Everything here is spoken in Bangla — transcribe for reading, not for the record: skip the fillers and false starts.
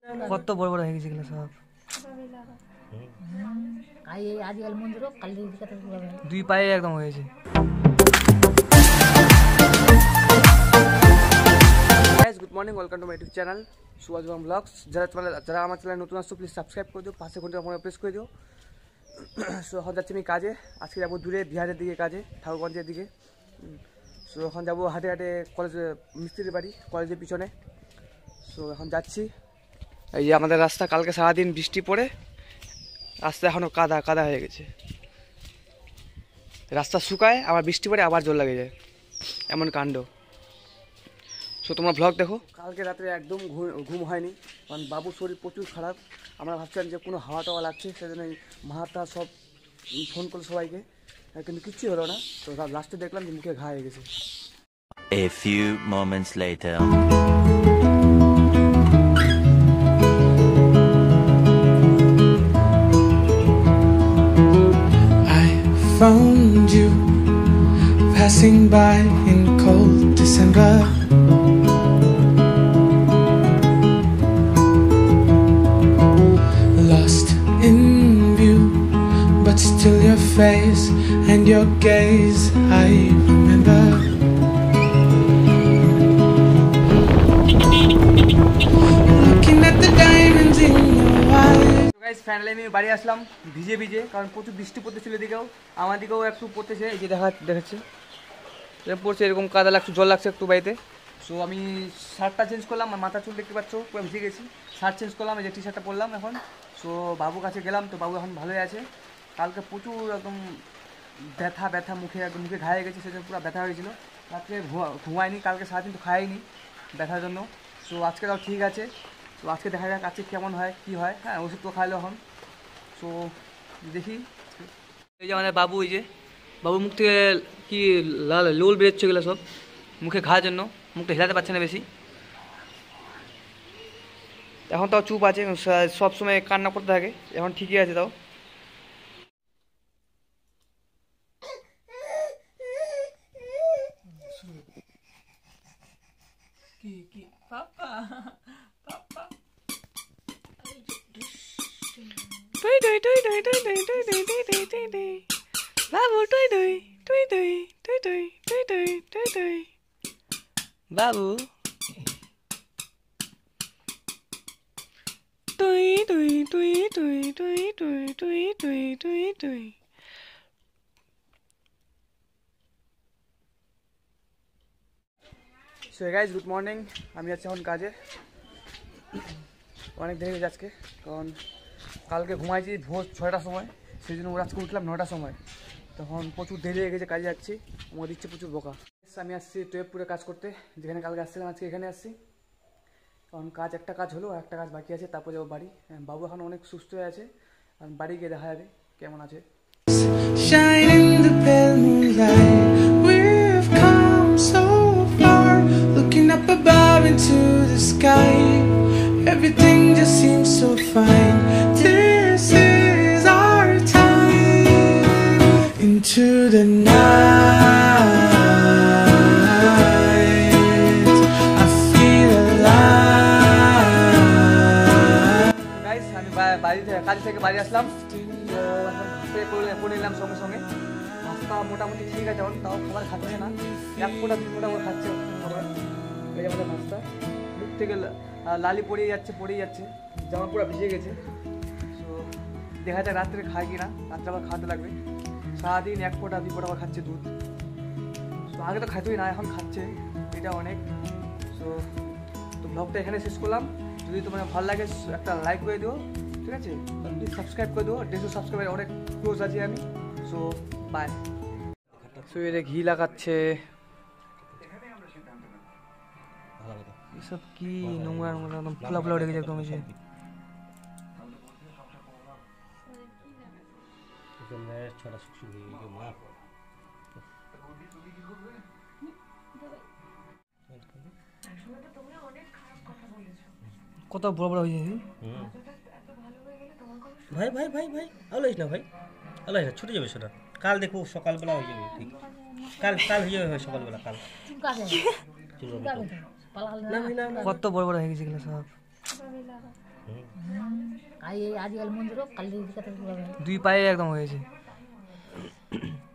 কত বড় বড় হয়ে গেছে এগুলো সব। দুই পায়ে একদম হয়েছে। Good morning, welcome to my YouTube channel Subhash blogs. যারা আমার চ্যানেল নতুন আসছো প্লিজ সাবস্ক্রাইব করে দিও, পাশে ঘন্টা আমার প্রেস করে দিও। সো এখন যাচ্ছি আমি কাজে, আজকে যাবো দূরে বিহারের দিকে কাজে, ঠাকুরগঞ্জের দিকে। সো এখন যাবো হাটে হাটে কলেজে, মিস্ত্রির বাড়ি কলেজের পিছনে। সো এখন যাচ্ছি। এই যে আমাদের রাস্তা, কালকে সারাদিন বৃষ্টি পড়ে রাস্তা এখনও কাদা কাদা হয়ে গেছে। রাস্তা শুকায়, আবার বৃষ্টি পড়ে আবার জল লাগে যায়, এমন কাণ্ড। সো তোমরা ব্লগ দেখো। কালকে রাত্রে একদম ঘুম হয়নি, কারণ বাবুর শরীর প্রচুর খারাপ। আমরা ভাবছিলাম যে কোনো হাওয়া টাওয়া লাগছে, সেজন্য মাহাতা সব ফোন করলো সবাইকে, কিন্তু কিচ্ছু হলো না। তো লাস্টে দেখলাম যে মুখে ঘা হয়ে গেছে। A few moments later. I found you passing by in cold December. Lost in view, but still your face and your gaze I remember. Looking at the diamonds in your eyes. Guys finally আমি বাড়ি আসলাম ভিজে ভিজে, কারণ প্রচুর বৃষ্টি পড়তেছিল এদিকেও, আমার দিকেও একটু পড়তেছে। এই যে দেখাচ্ছে পড়ছে, এরকম কাদা লাগছে, জল লাগছে একটু বাড়িতে। সো আমি শার্টটা চেঞ্জ করলাম, আর মাথা চুল দেখতে পাচ্ছ পুরো ভিজে গেছি। শার্ট চেঞ্জ করলাম, এই যে টি শার্টটা পরলাম এখন। সো বাবুর কাছে গেলাম, তো বাবু এখন ভালোই আছে। কালকে প্রচুর একদম ব্যথা মুখে, একদম মুখে ঘা হয়ে গেছে, সেজন্য পুরো ব্যথা হয়েছিল। রাত্রে ঘুমায়নি, কালকে সারাদিন তো খাইনি ব্যথার জন্য। সো আজকে তাও ঠিক আছে। তো আজকে দেখা যাক আজকে কেমন হয় কী হয়। হ্যাঁ, ওষুধ তো খাইলো এখন। সো দেখি। এই যে আমাদের বাবু, এই যে বাবু মুখ থেকে কি লাল লোল বেরোচ্ছে, এগুলো সব মুখে ঘার জন্য, মুখটা হেলাতে পারছে না বেশি। এখন তাও চুপ আছে, সব সময় কান্না করতে থাকে, এখন ঠিকই আছে তাও। বাবু সো গাইস গুড মর্নিং, আমি যাচ্ছি এখন কাজে। অনেক দেরি হয়েছে আজকে, কারণ কালকে ঘুমাইছি ভোর 6টার সময়, সেই জন্য আজকে উঠলাম 9টার সময়। তখন প্রচুর দেরি হয়ে গেছে, কাজে যাচ্ছি, আমার দিচ্ছে প্রচুর বোকা। আমি আসছি টুয়েবপুরে কাজ করতে, যেখানে কালকে আসছিলাম, আজকে এখানে আসছি। কারণ একটা কাজ হলো, একটা কাজ বাকি আছে, তারপর যাবো বাড়ি। বাবু এখন অনেক সুস্থ হয়ে আছে, বাড়ি গিয়ে দেখা যাবে কেমন আছে। Shine in the pale moonlight. We've come so far, looking up above into the sky. Everything just seems so fine. This is our time. Into the night, I feel alive. Guys আমি কাজ থেকে বাড়ি আসলাম, পড়ে নিলাম সঙ্গে সঙ্গে। নাস্তা মোটামুটি ঠিক আছে, এখন তাও খাবার খাচ্ছে না, 1 ফোঁটা 2 ফোঁটা করে খাচ্ছে খাবার। এই আমাদের নাস্তা, মুখ থেকে লালি পড়িয়ে যাচ্ছে, জামা পুরো ভিজে গেছে। সো দেখা যায় রাত্রে খায় কি না, রাত্রে আবার খাওয়াতে লাগবে। সারাদিন 1 ফোঁটা 2 ফোঁটা আবার খাচ্ছে দুধ। সো আগে তো খাইতোই না, এখন খাচ্ছে, এটা অনেক। সো তো ব্লগটা এখানে শেষ করলাম। যদি তোমার ভালো লাগে একটা লাইক করে দিও, ঠিক আছে? প্লিজ সাবস্ক্রাইব করে দিও, 150 সাবস্ক্রাইবার অনেক ক্লোজ আছি আমি। So by. সো এটা ঘি লাগাচ্ছে, এসব কি নোংরা একদম ফোলা ফোলা উঠে গেছে একদম। এসে কত বড় বড় হয়ে যায় ভাই ভাই ভাই ভাই আলাইস না ভাই, আলাইস না, ছুটে যাবে সেটা। কাল দেখো সকালবেলা হয়ে যাবে, ঠিক কাল হয়ে যাবে সকালবেলা, কাল কত বড় বড় হয়ে গেছে এগুলো সব। আজকাল মন্দিরও কালী কথা দুই পায়ে একদম হয়েছে।